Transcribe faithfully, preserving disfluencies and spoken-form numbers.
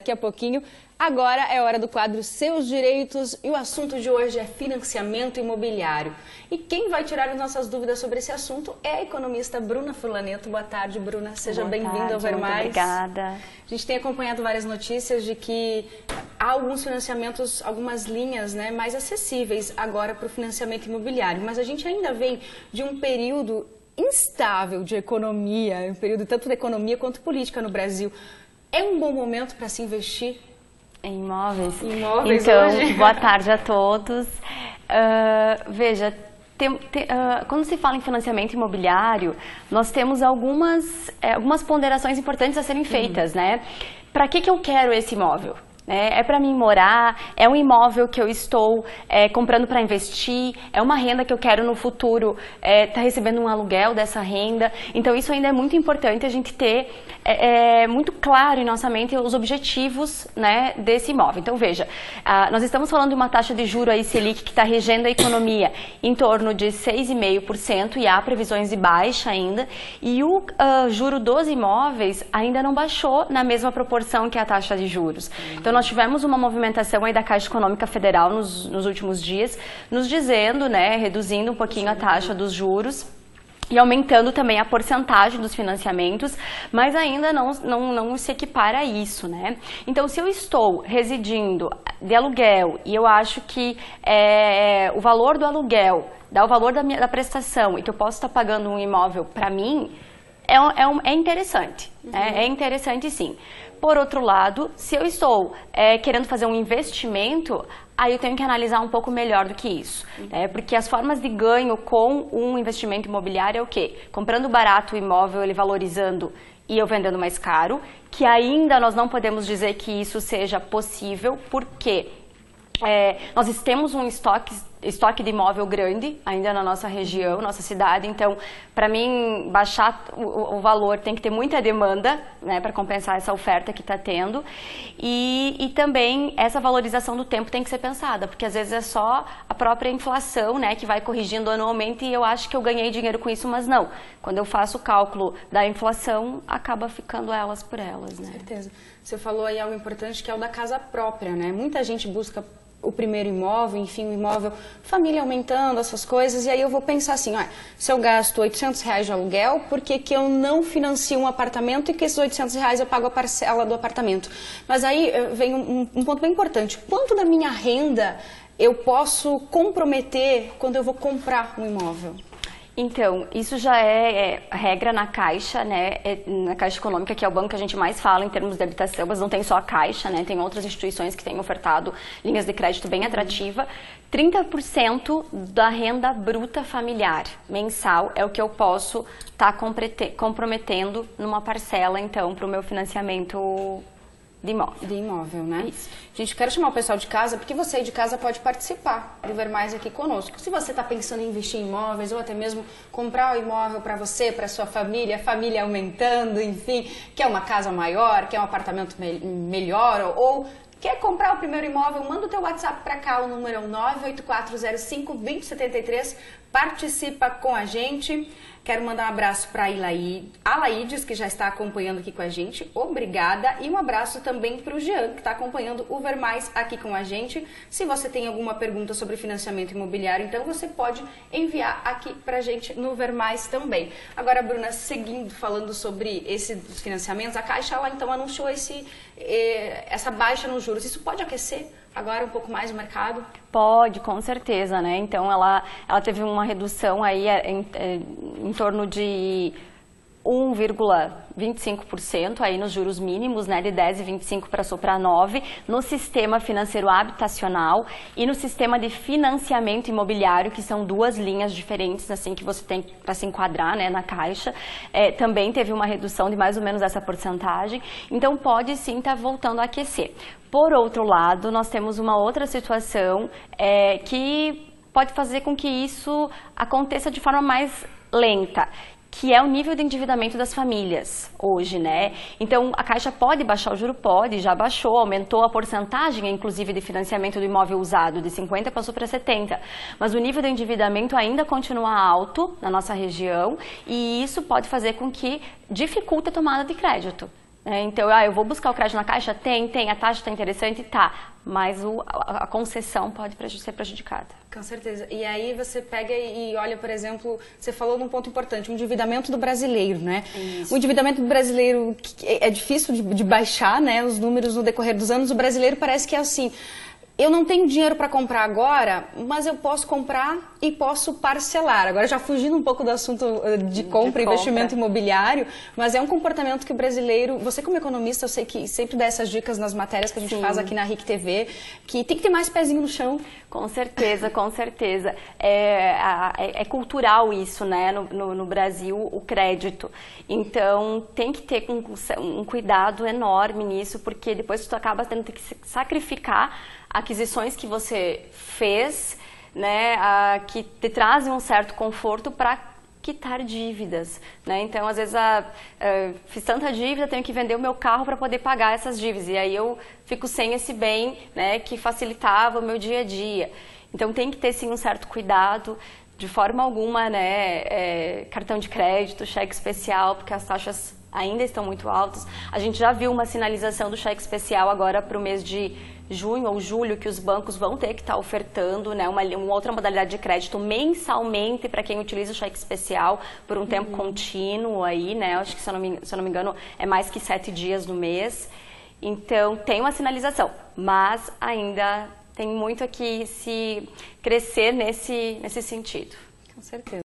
Daqui a pouquinho, agora é hora do quadro Seus Direitos e o assunto de hoje é financiamento imobiliário. E quem vai tirar as nossas dúvidas sobre esse assunto é a economista Bruna Furlaneto. Boa tarde, Bruna. Seja bem-vinda ao Ver Mais. Obrigada. A gente tem acompanhado várias notícias de que há alguns financiamentos, algumas linhas né, mais acessíveis agora para o financiamento imobiliário, mas a gente ainda vem de um período instável de economia, um período tanto de economia quanto política no Brasil. É um bom momento para se investir em imóveis? imóveis então, hoje? Boa tarde a todos. Uh, veja, tem, tem, uh, quando se fala em financiamento imobiliário, nós temos algumas, é, algumas ponderações importantes a serem feitas, uhum. né? Para que, que eu quero esse imóvel? É, é para mim morar, é um imóvel que eu estou é, comprando para investir, é uma renda que eu quero no futuro é, tá recebendo um aluguel dessa renda. Então isso ainda é muito importante a gente ter é, é, muito claro em nossa mente os objetivos né, desse imóvel. Então veja, ah, nós estamos falando de uma taxa de juro aí Selic que está regendo a economia em torno de seis vírgula cinco por cento e há previsões de baixa ainda. E o uh, juro dos imóveis ainda não baixou na mesma proporção que a taxa de juros. Então nós tivemos uma movimentação aí da Caixa Econômica Federal nos, nos últimos dias, nos dizendo, né, reduzindo um pouquinho a taxa dos juros e aumentando também a porcentagem dos financiamentos, mas ainda não, não, não se equipara a isso, né? Então, se eu estou residindo de aluguel e eu acho que é, o valor do aluguel dá o valor da, minha, da prestação e que eu posso estar pagando um imóvel para mim, é, é, um, é interessante, uhum. é, é interessante sim. Por outro lado, se eu estou é, querendo fazer um investimento, aí eu tenho que analisar um pouco melhor do que isso. Né? Porque as formas de ganho com um investimento imobiliário é o quê? Comprando barato o imóvel, ele valorizando e eu vendendo mais caro, que ainda nós não podemos dizer que isso seja possível, porque é, nós temos um estoque, estoque de imóvel grande ainda na nossa região, nossa cidade, então para mim baixar o, o valor tem que ter muita demanda né, para compensar essa oferta que está tendo e, e também essa valorização do tempo tem que ser pensada, porque às vezes é só a própria inflação né, que vai corrigindo anualmente e eu acho que eu ganhei dinheiro com isso, mas não, quando eu faço o cálculo da inflação acaba ficando elas por elas. Né? Com certeza. Você falou aí algo importante que é o da casa própria, né? Muita gente busca o primeiro imóvel, enfim, o imóvel, família aumentando, essas coisas, e aí eu vou pensar assim, ó, se eu gasto oitocentos reais de aluguel, por que que eu não financio um apartamento e que esses oitocentos reais eu pago a parcela do apartamento? Mas aí vem um, um ponto bem importante, quanto da minha renda eu posso comprometer quando eu vou comprar um imóvel? Então, isso já é, é regra na Caixa, né, é, na Caixa Econômica, que é o banco que a gente mais fala em termos de habitação, mas não tem só a Caixa, né, tem outras instituições que têm ofertado linhas de crédito bem atrativa. trinta por cento da renda bruta familiar mensal é o que eu posso estar tá comprometendo numa parcela, então, para o meu financiamento de imóvel. De imóvel, né? Isso. Gente, eu quero chamar o pessoal de casa, porque você aí de casa pode participar do Ver Mais aqui conosco. Se você está pensando em investir em imóveis ou até mesmo comprar o imóvel para você, para sua família, a família aumentando, enfim, quer uma casa maior, quer um apartamento me melhor ou, ou quer comprar o primeiro imóvel, manda o teu WhatsApp para cá, o número é o nove oito quatro zero cinco, dois zero sete três, participa com a gente. Quero mandar um abraço para a Laídes, que já está acompanhando aqui com a gente. Obrigada. E um abraço também para o Jean, que está acompanhando o Ver Mais aqui com a gente. Se você tem alguma pergunta sobre financiamento imobiliário, então você pode enviar aqui para a gente no Ver Mais também. Agora, Bruna, seguindo falando sobre esses financiamentos, a Caixa ela, então anunciou esse, eh, essa baixa nos juros. Isso pode aquecer agora um pouco mais o mercado? Pode, com certeza, né? Então ela, ela teve uma redução aí em, em torno de um vírgula vinte e cinco por cento aí nos juros mínimos, né, de dez vírgula vinte e cinco para para nove, no sistema financeiro habitacional e no sistema de financiamento imobiliário, que são duas linhas diferentes assim que você tem para se enquadrar, né, na Caixa. É, também teve uma redução de mais ou menos essa porcentagem, então pode sim estar voltando a aquecer. Por outro lado, nós temos uma outra situação é, que pode fazer com que isso aconteça de forma mais lenta, que é o nível de endividamento das famílias hoje, né? Então, a Caixa pode baixar o juro? Pode, já baixou, aumentou a porcentagem, inclusive, de financiamento do imóvel usado, de cinquenta passou para setenta. Mas o nível de endividamento ainda continua alto na nossa região e isso pode fazer com que dificulte a tomada de crédito. É, então, ah, eu vou buscar o crédito na Caixa? Tem, tem, a taxa está interessante, tá. Mas o, a, a concessão pode preju- ser prejudicada. Com certeza. E aí você pega e olha, por exemplo, você falou num ponto importante, o endividamento do brasileiro, né? Isso. O endividamento do brasileiro é difícil de, de baixar, né? Os números no decorrer dos anos, o brasileiro parece que é assim... Eu não tenho dinheiro para comprar agora, mas eu posso comprar e posso parcelar. Agora já fugindo um pouco do assunto de compra e investimento imobiliário, mas é um comportamento que o brasileiro... Você como economista, eu sei que sempre dá essas dicas nas matérias que a gente Sim. faz aqui na R I C T V, que tem que ter mais pezinho no chão. Com certeza, com certeza. É, é, é cultural isso, né, no, no, no Brasil, o crédito. Então, tem que ter um, um cuidado enorme nisso, porque depois tu acaba tendo que sacrificar aquisições que você fez, né, a, que te trazem um certo conforto para quitar dívidas, né? Então, às vezes, a, a, fiz tanta dívida, tenho que vender o meu carro para poder pagar essas dívidas. E aí eu fico sem esse bem, né, que facilitava o meu dia a dia. Então, tem que ter, sim, um certo cuidado. De forma alguma, né, é, cartão de crédito, cheque especial, porque as taxas ainda estão muito altas. A gente já viu uma sinalização do cheque especial agora para o mês de junho ou julho, que os bancos vão ter que estar ofertando, né, uma, uma outra modalidade de crédito mensalmente para quem utiliza o cheque especial por um uhum. tempo contínuo aí, né? Acho que, se eu, não me, se eu não me engano, é mais que sete dias no mês. Então, tem uma sinalização, mas ainda tem muito aqui se crescer nesse, nesse sentido. Com certeza.